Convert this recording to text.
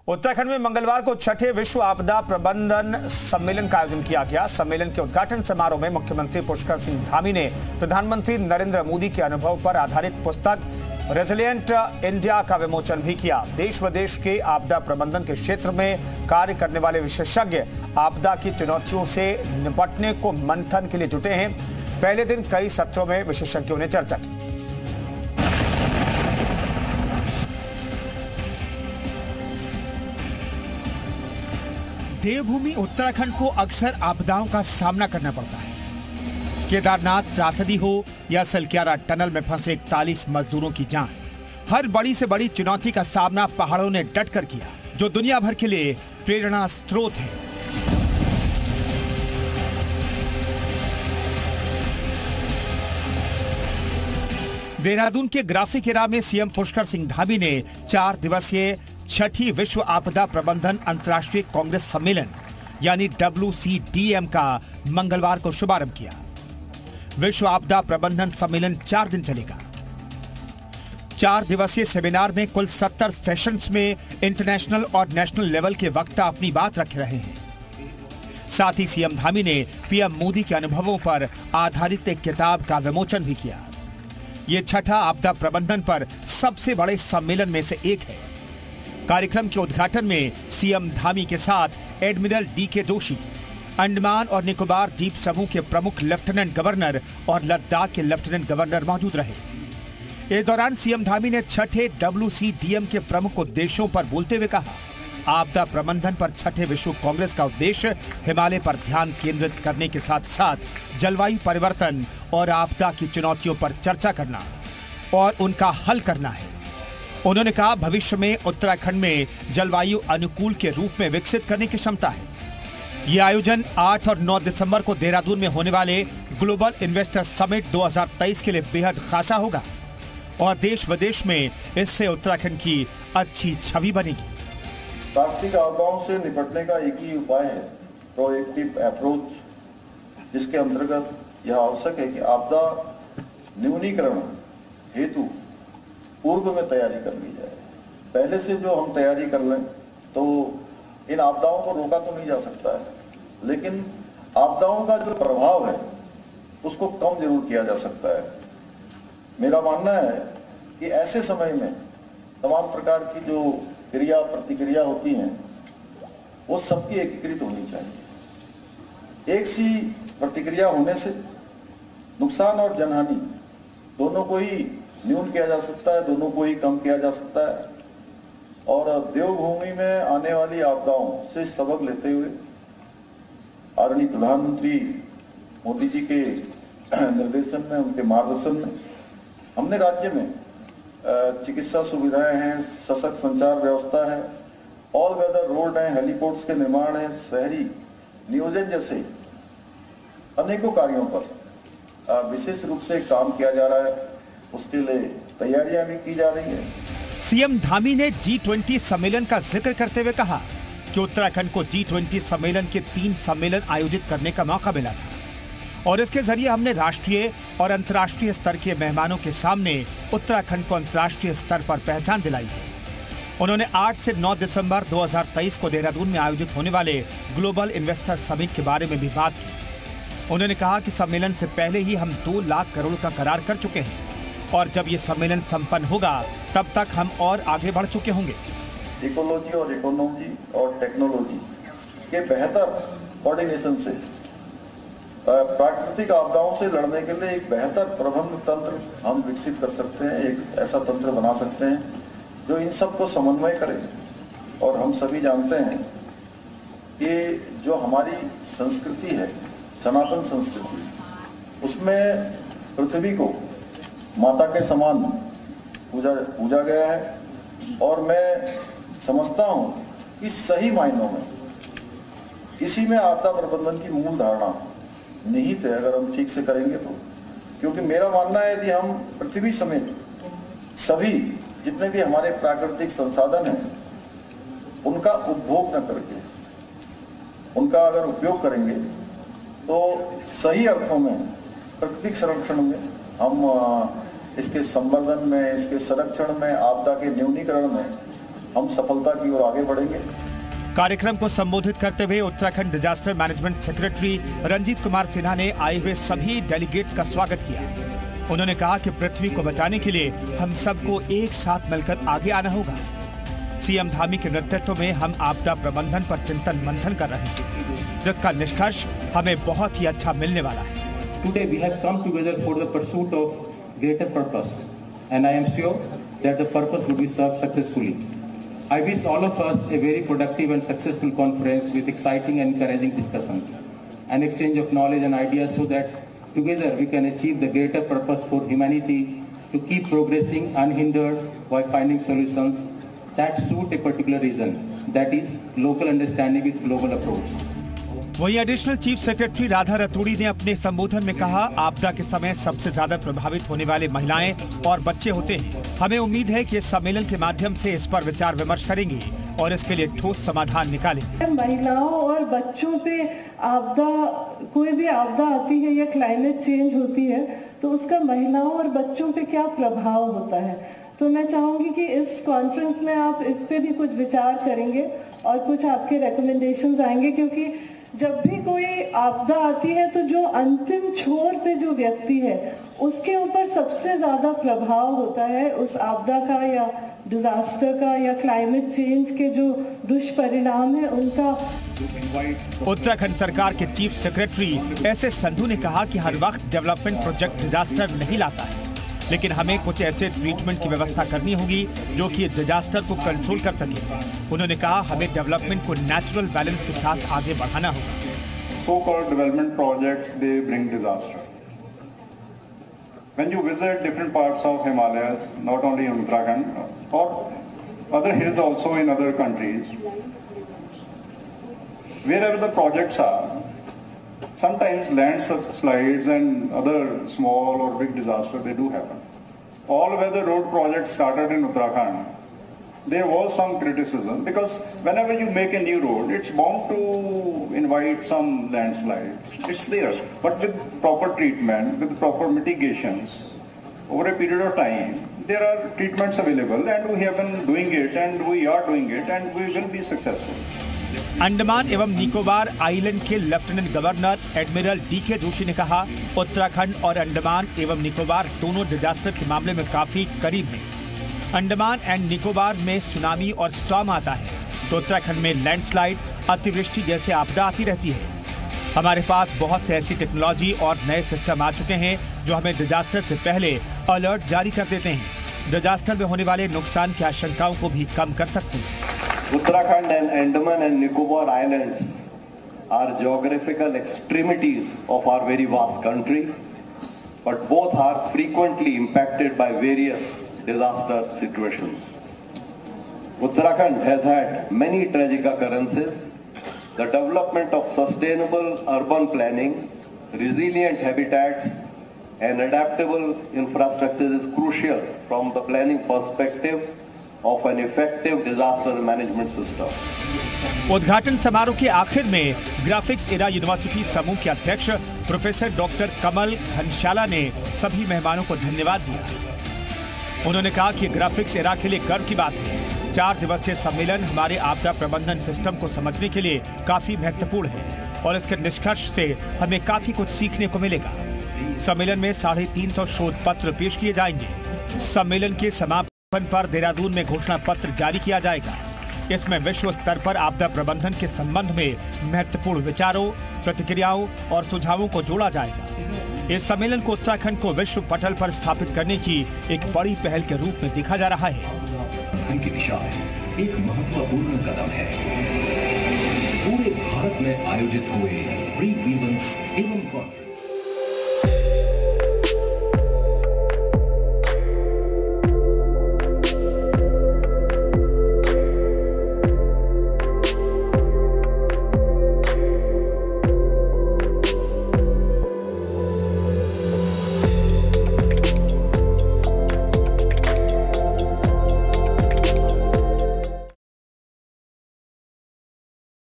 उत्तराखंड में मंगलवार को छठे विश्व आपदा प्रबंधन सम्मेलन का आयोजन किया गया। सम्मेलन के उद्घाटन समारोह में मुख्यमंत्री पुष्कर सिंह धामी ने प्रधानमंत्री नरेंद्र मोदी के अनुभव पर आधारित पुस्तक रेजिलिएंट इंडिया का विमोचन भी किया। देश विदेश के आपदा प्रबंधन के क्षेत्र में कार्य करने वाले विशेषज्ञ आपदा की चुनौतियों से निपटने को मंथन के लिए जुटे हैं। पहले दिन कई सत्रों में विशेषज्ञों ने चर्चा की। देवभूमि उत्तराखंड को अक्सर आपदाओं का सामना करना पड़ता है। केदारनाथ त्रासदी हो या सलक्यारा टनल में फंसे 41 मजदूरों की जान, हर बड़ी से बड़ी चुनौती का सामना पहाड़ों ने डटकर किया, जो दुनिया भर के लिए प्रेरणा स्रोत है। देहरादून के ग्राफिक एरा में सीएम पुष्कर सिंह धामी ने 4 दिवसीय छठी विश्व आपदा प्रबंधन अंतर्राष्ट्रीय कांग्रेस सम्मेलन यानी WCDM का मंगलवार को शुभारंभ किया। विश्व आपदा प्रबंधन सम्मेलन 4 दिन चलेगा। 4 दिवसीय सेमिनार में कुल 70 सेशंस में इंटरनेशनल और नेशनल लेवल के वक्ता अपनी बात रख रहे हैं। साथ ही सीएम धामी ने पीएम मोदी के अनुभवों पर आधारित एक किताब का विमोचन भी किया। ये छठा आपदा प्रबंधन पर सबसे बड़े सम्मेलन में से एक है। कार्यक्रम के उद्घाटन में सीएम धामी के साथ एडमिरल DK जोशी, अंडमान और निकोबार द्वीप समूह के प्रमुख लेफ्टिनेंट गवर्नर और लद्दाख के लेफ्टिनेंट गवर्नर मौजूद रहे। इस दौरान सीएम धामी ने छठे WCDM के प्रमुख उद्देश्यों पर बोलते हुए कहा, आपदा प्रबंधन पर छठे विश्व कांग्रेस का उद्देश्य हिमालय पर ध्यान केंद्रित करने के साथ साथ जलवायु परिवर्तन और आपदा की चुनौतियों पर चर्चा करना और उनका हल करना है। उन्होंने कहा, भविष्य में उत्तराखंड में जलवायु अनुकूल के रूप में विकसित करने की क्षमता है। ये आयोजन 8 और 9 दिसंबर को देहरादून में होने वाले ग्लोबल इन्वेस्टर समिट 2023 के लिए बेहद खासा होगा और देश विदेश में इससे उत्तराखंड की अच्छी छवि बनेगी। प्राकृतिक आपदाओं से निपटने का एक ही उपाय है प्रोएक्टिव अप्रोच, जिसके अंतर्गत यह आवश्यक है कि आपदा न्यूनीकरण हेतु पूर्व में तैयारी कर ली जाए। पहले से जो हम तैयारी कर लें तो इन आपदाओं को रोका तो नहीं जा सकता है, लेकिन आपदाओं का जो प्रभाव है उसको कम जरूर किया जा सकता है। मेरा मानना है कि ऐसे समय में तमाम प्रकार की जो क्रिया प्रतिक्रिया होती हैं वो सबकी एकीकृत होनी चाहिए। एक सी प्रतिक्रिया होने से नुकसान और जनहानि दोनों को ही न्यून किया जा सकता है, दोनों को ही कम किया जा सकता है। और देवभूमि में आने वाली आपदाओं से सबक लेते हुए आदरणीय प्रधानमंत्री मोदी जी के निर्देशन में, उनके मार्गदर्शन में हमने राज्य में चिकित्सा सुविधाएं हैं, सशक्त संचार व्यवस्था है, ऑल वेदर रोड हैं, हेलीपोर्ट्स के निर्माण है, शहरी नियोजन जैसे अनेकों कार्यों पर विशेष रूप से काम किया जा रहा है। उसके लिए तैयारियां भी की जा रही है। सीएम धामी ने G20 सम्मेलन का जिक्र करते हुए कहा कि उत्तराखंड को G20 सम्मेलन के 3 सम्मेलन आयोजित करने का मौका मिला था और इसके जरिए हमने राष्ट्रीय और अंतर्राष्ट्रीय स्तर के मेहमानों के सामने उत्तराखंड को अंतर्राष्ट्रीय स्तर पर पहचान दिलाई है। उन्होंने 8 से 9 दिसंबर 2023 को देहरादून में आयोजित होने वाले ग्लोबल इन्वेस्टर समिट के बारे में भी बात की। उन्होंने कहा कि सम्मेलन से पहले ही हम 2 लाख करोड़ का करार कर चुके हैं और जब ये सम्मेलन संपन्न होगा तब तक हम और आगे बढ़ चुके होंगे। इकोलॉजी और इकोनॉमी और टेक्नोलॉजी के बेहतर कोऑर्डिनेशन से प्राकृतिक आपदाओं से लड़ने के लिए एक बेहतर प्रबंधन तंत्र हम विकसित कर सकते हैं। एक ऐसा तंत्र बना सकते हैं जो इन सब को समन्वय करे। और हम सभी जानते हैं कि जो हमारी संस्कृति है, सनातन संस्कृति, उसमें पृथ्वी को माता के समान पूजा गया है। और मैं समझता हूं कि सही मायनों में इसी में आपदा प्रबंधन की मूल धारणा निहित है, अगर हम ठीक से करेंगे तो। क्योंकि मेरा मानना है यदि हम पृथ्वी समेत सभी जितने भी हमारे प्राकृतिक संसाधन हैं उनका उपभोग न करके उनका अगर उपयोग करेंगे तो सही अर्थों में प्राकृतिक संरक्षण में हम इसके संवर्धन में, इसके संरक्षण में, आपदा के न्यूनीकरण में हम सफलता की ओर आगे बढ़ेंगे। कार्यक्रम को संबोधित करते हुए Uttarakhand disaster management secretary Ranjit Kumar Sinha ने आए हुए सभी डेलीगेट्स का स्वागत किया। उन्होंने कहा कि पृथ्वी को बचाने के लिए हम सबको एक साथ मिलकर आगे आना होगा। सीएम धामी के नेतृत्व में हम आपदा प्रबंधन पर चिंतन मंथन कर रहे हैं, जिसका निष्कर्ष हमें बहुत ही अच्छा मिलने वाला है। Today we have come together for the pursuit of greater purpose, and I am sure that the purpose will be served successfully. I wish all of us a very productive and successful conference with exciting and encouraging discussions, an exchange of knowledge and ideas so that together we can achieve the greater purpose for humanity to keep progressing unhindered while finding solutions that suit a particular region, that is local understanding with global approach. वहीं additional chief secretary Radha Raturi ने अपने संबोधन में कहा, आपदा के समय सबसे ज्यादा प्रभावित होने वाले महिलाएं और बच्चे होते हैं। हमें उम्मीद है कि इस सम्मेलन के माध्यम से इस पर विचार विमर्श करेंगे और इसके लिए ठोस समाधान निकालेंगे। महिलाओं और बच्चों पे आपदा, कोई भी आपदा आती है या क्लाइमेट चेंज होती है तो उसका महिलाओं और बच्चों पे क्या प्रभाव होता है। तो मैं चाहूंगी कि इस कॉन्फ्रेंस में आप इस पे भी कुछ विचार करेंगे और कुछ आपके रिकमेंडेशंस आएंगे, क्योंकि जब भी कोई आपदा आती है तो जो अंतिम छोर पे जो व्यक्ति है उसके ऊपर सबसे ज्यादा प्रभाव होता है उस आपदा का या डिजास्टर का या क्लाइमेट चेंज के जो दुष्परिणाम है उनका। उत्तराखंड सरकार के चीफ सेक्रेटरी एस.एस. संधू ने कहा कि हर वक्त डेवलपमेंट प्रोजेक्ट डिजास्टर नहीं लाता है, लेकिन हमें कुछ ऐसे ट्रीटमेंट की व्यवस्था करनी होगी जो कि डिजास्टर को कंट्रोल कर सके। उन्होंने कहा, हमें डेवलपमेंट को नेचुरल बैलेंस के साथ आगे बढ़ाना होगा। So-called development projects, they bring disaster. When you visit different parts of Himalayas, not only in Uttarakhand or other hills also in other countries, wherever the projects are, sometimes landslides and other small or big disasters, they do happen. All weather road projects started in Uttarakhand, there was some criticism because whenever you make a new road, it's bound to invite some landslides. It's there. But with proper treatment, with proper mitigations, over a period of time, there are treatments available and we have been doing it and we are doing it and we will be successful. Andaman एवं Nicobar island के lieutenant governor admiral D K. Joshi ने कहा, उत्तराखंड और अंडमान एवं निकोबार दोनों disaster के मामले में काफी करीब हैं। अंडमान एंड निकोबार में सुनामी और स्टॉर्म आता है तो उत्तराखंड में लैंडस्लाइड, अतिवृष्टि जैसे आपदा आती रहती है। हमारे पास बहुत से ऐसी टेक्नोलॉजी और नए सिस्टम आ चुके हैं जो हमें डिजास्टर से पहले अलर्ट जारी कर देते हैं, डिजास्टर में होने वाले नुकसान की आशंकाओं को भी कम कर सकते हैं। Uttarakhand and Andaman and Nicobar Islands are geographical extremities of our very vast country, but both are frequently impacted by various disaster situations. Uttarakhand has had many tragic occurrences. The development of sustainable urban planning, resilient habitats, and adaptable infrastructure is crucial from the planning perspective of an effective disaster management system. उद्घाटन समारोह के आखिर में graphics era university समूह के अध्यक्ष professor doctor कमल घनशाला ने सभी मेहमानों को धन्यवाद दिया। उन्होंने कहा कि ग्राफिक्स एरा के लिए गर्व की बात है। 4 दिवसीय सम्मेलन हमारे आपदा प्रबंधन सिस्टम को समझने के लिए काफी महत्वपूर्ण है और इसके निष्कर्ष से हमें काफी कुछ सीखने को मिलेगा। सम्मेलन में 350 शोध पत्र पेश किए जाएंगे। सम्मेलन के समापन पर देहरादून में घोषणा पत्र जारी किया जाएगा। इसमें विश्व स्तर पर आपदा प्रबंधन के संबंध में महत्वपूर्ण विचारों, प्रतिक्रियाओं और सुझावों को जोड़ा जाएगा। इस सम्मेलन को उत्तराखंड को विश्व पटल पर स्थापित करने की एक बड़ी पहल के रूप में देखा जा रहा है। की दिशा में एक महत्वपूर्ण कदम है। पूरे भारत में आयोजित हुए प्री इवेंट्स एवं कॉन्फ्रेंस